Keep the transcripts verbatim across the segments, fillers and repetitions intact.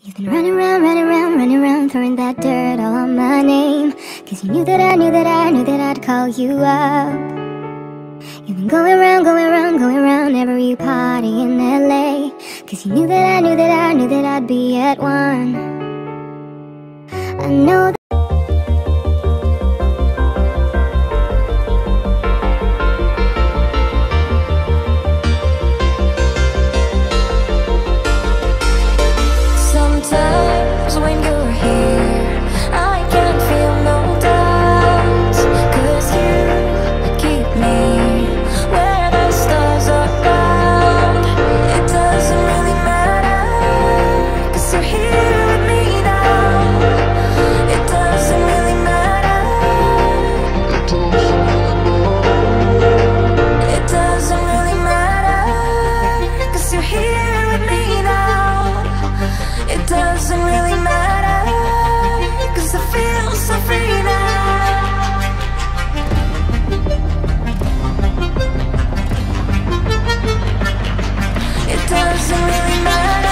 You've been running around, running around, running around, throwing that dirt all on my name. Cause you knew that I knew that I knew that I'd call you up. You've been going around, going around, going around every party in L A. Cause you knew that I knew that I knew that I'd be at one. I know that sometimes when you're here, I can't feel no doubts. Cause you keep me where the stars are found. It doesn't really matter, cause you're here with me now. It doesn't really matter. It doesn't really matter, cause you're here with me now. It doesn't really matter, cause I feel so free now. It doesn't really matter.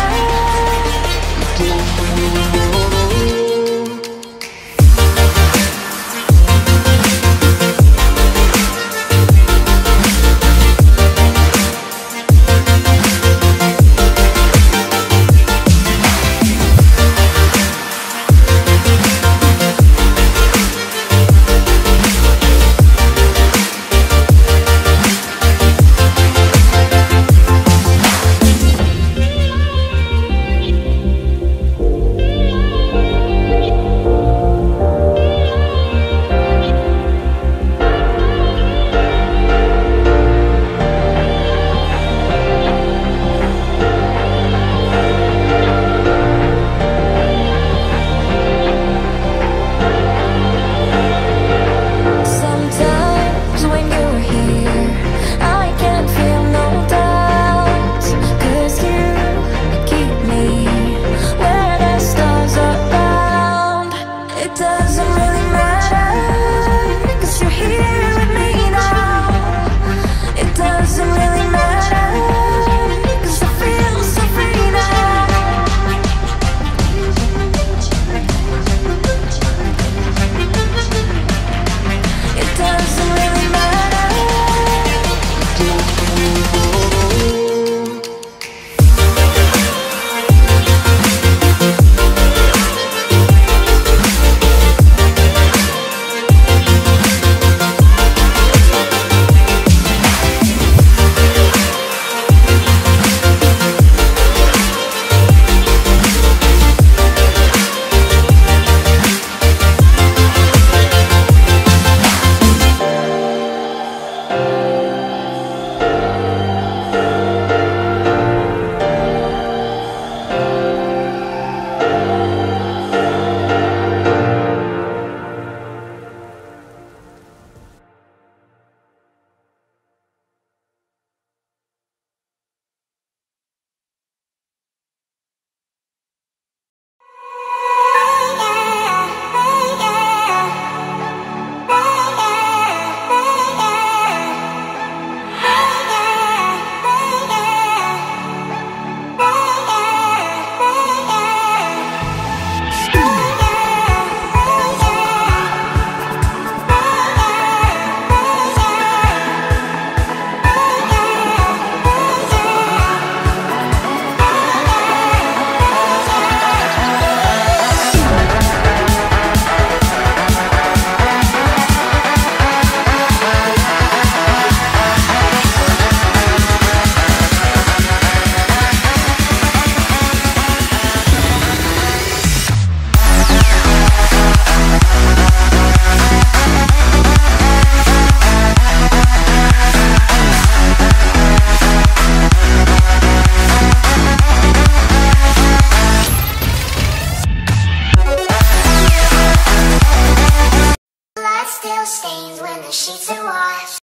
still stains when the sheets are washed.